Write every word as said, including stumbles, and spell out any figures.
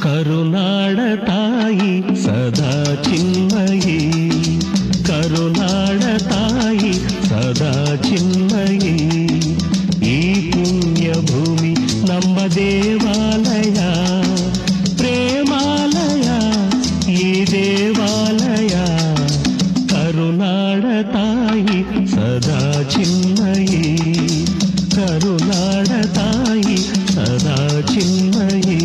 ಕರುನಾಡ ತಾಯಿ ಸದಾ ಚಿನ್ಮಯಿ, ಕರುನಾಡ ತಾಯಿ ಸದಾ ಚಿನ್ಮಯಿ. ಈ ಪುಣ್ಯ ಭೂಮಿ ನಮ್ಮ ದೇವಾಲಯ, ಪ್ರೇಮಾಲಯ ಈ ದೇವಾಲಯ. ಕರುನಾಡ ತಾಯಿ ಸದಾ ಚಿನ್ಮಯಿ, ಕರುನಾಡ ತಾಯಿ ಸದಾ ಚಿನ್ಮಯಿ.